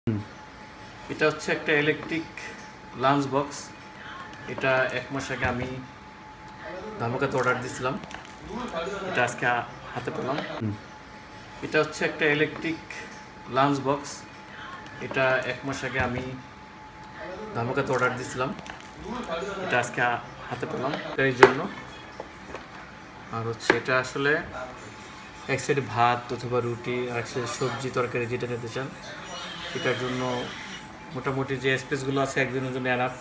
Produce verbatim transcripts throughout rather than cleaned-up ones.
এটা হচ্ছে একটা ইলেকট্রিক লাঞ্চ বক্স। এটা এক মাস আগে আমি ধামাকাতে অর্ডার দিয়েছিলাম, এটা আজকে হাতে পেলাম। এটা হচ্ছে একটা ইলেকট্রিক লাঞ্চ বক্স। এটা এক মাস আগে আমি ধামাকাতে অর্ডার দিয়েছিলাম, এটা আজকে হাতে পেলাম এই জন্য। আর হচ্ছে এটা আসলে এক সাইডে ভাত অথবা রুটি, আর এক সাইডে সবজি তরকারি যেটা খেতে চান এটার জন্য মোটামুটি যে স্পেসগুলো আছে একদিনের জন্য এনাফ।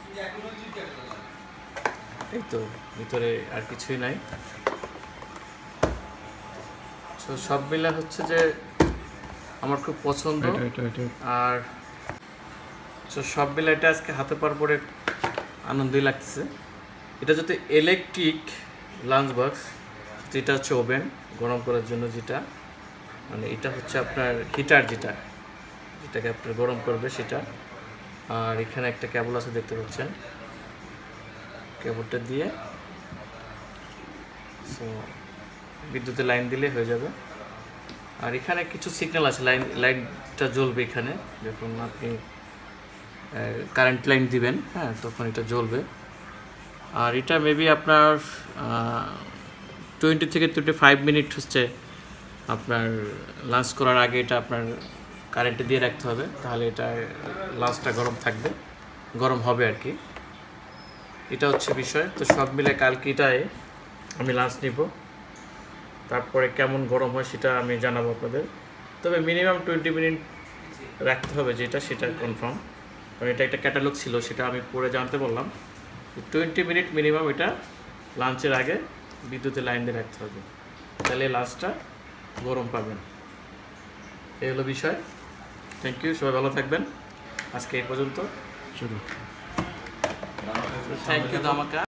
এই তো ভিতরে আর কিছুই নাই। তো সব মিলে হচ্ছে যে আমার খুব পছন্দ। আর তো সব মিলে এটা আজকে হাতে পাওয়ার পরে আনন্দই লাগতেছে। এটা যাতে ইলেকট্রিক লাঞ্চ বক্স, যেটা হচ্ছে ওভেন গরম করার জন্য, যেটা মানে এটা হচ্ছে আপনার হিটার, যেটা যেটাকে আপনার গরম করবে সেটা। আর এখানে একটা কেবল আছে দেখতে পাচ্ছেন, কেবলটা দিয়ে সো বিদ্যুতের লাইন দিলে হয়ে যাবে। আর এখানে কিছু সিগন্যাল আছে, লাইন লাইটটা জ্বলবে এখানে যখন আপনি কারেন্ট লাইন দিবেন, হ্যাঁ তখন এটা জ্বলবে। আর এটা মেবি আপনার টোয়েন্টি থেকে টোয়েন্টি ফাইভ মিনিট হচ্ছে আপনার লাঞ্চ করার আগে এটা আপনার কারেন্টে দিয়ে রাখতে হবে, তাহলে এটা লাঞ্চটা গরম থাকবে, গরম হবে আর কি। এটা হচ্ছে বিষয়। তো সব মিলে কালকে এটাই আমি লাঞ্চ নিব, তারপরে কেমন গরম হয় সেটা আমি জানাবো আপনাদের। তবে মিনিমাম টোয়েন্টি মিনিট রাখতে হবে, যেটা সেটা কনফার্ম, কারণ এটা একটা ক্যাটালগ ছিল, সেটা আমি পরে জানতে বললাম। টোয়েন্টি মিনিট মিনিমাম এটা লাঞ্চের আগে বিদ্যুতের লাইন দিয়ে রাখতে হবে, তাহলে লাঞ্চটা গরম পাবেন। এই হলো বিষয়। থ্যাংক ইউ, সবাই ভালো থাকবেন। আজকে এই পর্যন্ত। থ্যাংক ইউ ধামাকা।